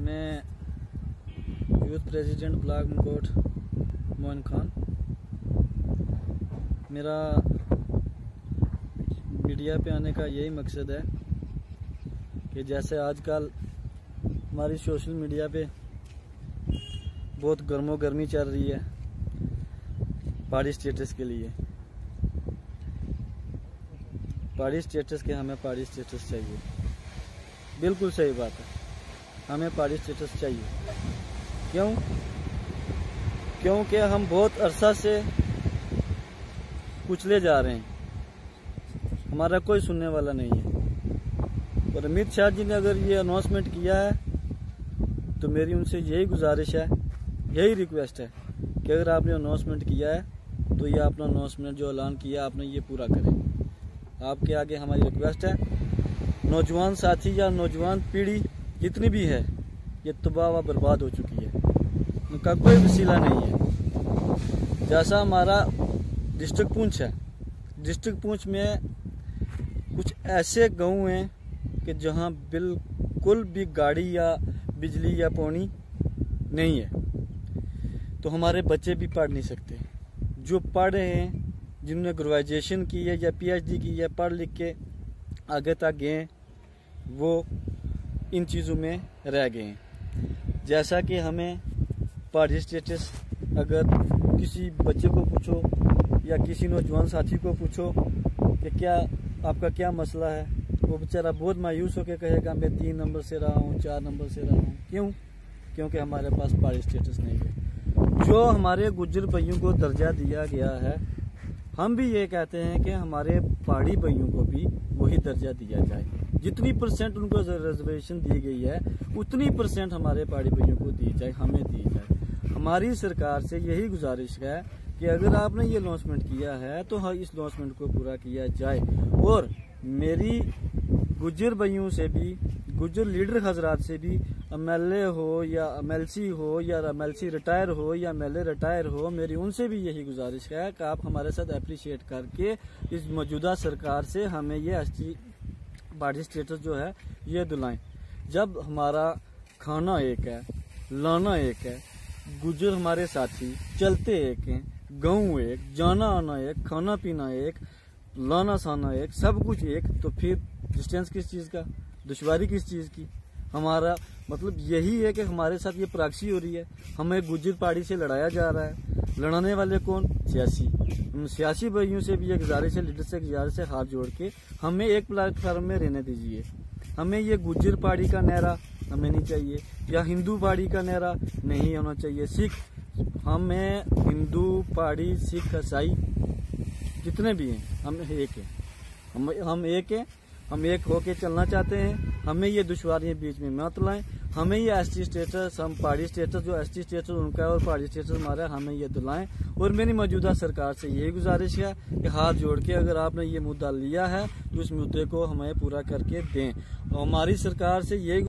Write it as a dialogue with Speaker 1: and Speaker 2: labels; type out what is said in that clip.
Speaker 1: मैं youth president block Mankot Moin Khan. मेरा media पे आने का यही मकसद है कि जैसे आजकल हमारी सोशल मीडिया पे बहुत गर्मी चल रही है पहाड़ी स्टेटस के लिए। पहाड़ी स्टेटस के हमें पहाड़ी स्टेटस चाहिए, बिल्कुल सही बात है, हमें पहाड़ी स्टेटस चाहिए। क्योंकि हम बहुत अरसा से कुचले जा रहे हैं, हमारा कोई सुनने वाला नहीं है। और अमित शाह जी ने अगर ये अनाउंसमेंट किया है तो मेरी उनसे यही गुजारिश है, यही रिक्वेस्ट है कि अगर आपने अनाउंसमेंट किया है तो ये अपना अनाउंसमेंट जो ऐलान किया आपने ये पूरा करें। आपके आगे हमारी रिक्वेस्ट है, नौजवान साथी या नौजवान पीढ़ी जितनी भी है ये तबाह व बर्बाद हो चुकी है, उनका कोई वसीला नहीं है। जैसा हमारा डिस्ट्रिक्ट पुंछ है, डिस्ट्रिक्ट पुंछ में कुछ ऐसे गांव हैं कि जहां बिल्कुल भी गाड़ी या बिजली या पानी नहीं है, तो हमारे बच्चे भी पढ़ नहीं सकते। जो पढ़ रहे हैं, जिन्होंने ग्रेजुएशन की है या पीएचडी की है, पढ़ लिख के आगे तक गए, वो इन चीज़ों में रह गए हैं। जैसा कि हमें पहाड़ी स्टेटस, अगर किसी बच्चे को पूछो या किसी नौजवान साथी को पूछो कि क्या आपका क्या मसला है, वो बेचारा बहुत मायूस होकर कहेगा मैं 3 नंबर से रहा हूँ, 4 नंबर से रहा हूँ। क्यों? क्योंकि हमारे पास पहाड़ी स्टेटस नहीं है। जो हमारे गुज्जर भाइयों को दर्जा दिया गया है, हम भी ये कहते हैं कि हमारे पहाड़ी भाइयों को भी वही दर्जा दिया जाए। जितनी % उनको रिजर्वेशन दी गई है उतनी % हमारे पहाड़ी भाइयों को दी जाए, हमें दी जाए। हमारी सरकार से यही गुजारिश है कि अगर आपने ये अनाउंसमेंट किया है तो इस अनाउंसमेंट को पूरा किया जाए। और मेरी गुज्जर भाइयों से भी, गुज्जर लीडर हजरात से भी, MLA हो या MLC हो या MLC रिटायर हो या MLA रिटायर हो, मेरी उनसे भी यही गुजारिश है कि आप हमारे साथ अप्रिशिएट करके इस मौजूदा सरकार से हमें ये पहाड़ी स्टेटस जो है ये दिलाएं। जब हमारा खाना एक है, लाना एक है, गुज्जर हमारे साथी चलते एक हैं, गाँव एक, जाना आना एक, खाना पीना एक, लाना साना एक, सब कुछ एक, तो फिर डिस्टेंस किस चीज़ का, दुश्वारी किस चीज़ की? हमारा मतलब यही है कि हमारे साथ ये प्रॉक्सी हो रही है, हमें गुज्जर पहाड़ी से लड़ाया जा रहा है। लड़ाने वाले कौन? सियासी। सियासी भाइयों से भी एक गुजारिश है, लीडर से गुजारिश है, हाथ जोड़ के हमें एक प्लेटफॉर्म में रहने दीजिए। हमें ये गुज्जर पहाड़ी का नहरा हमें नहीं चाहिए, या हिंदू पहाड़ी का नहरा नहीं होना चाहिए। सिख, हमें हिंदू पहाड़ी सिख ईसाई जितने भी हैं हम एक हैं, हम एक हैं, हम एक होके चलना चाहते हैं। हमें ये दुश्वारियां बीच में मत लाएं। हमें ये ST स्टेटस, हम पहाड़ी स्टेटस, जो ST स्टेटस उनका है और पहाड़ी स्टेटस हमारा है, हमें ये दिलाएं। और मेरी मौजूदा सरकार से यही गुजारिश है कि हाथ जोड़ के अगर आपने ये मुद्दा लिया है तो इस मुद्दे को हमें पूरा करके दें। और हमारी सरकार से यही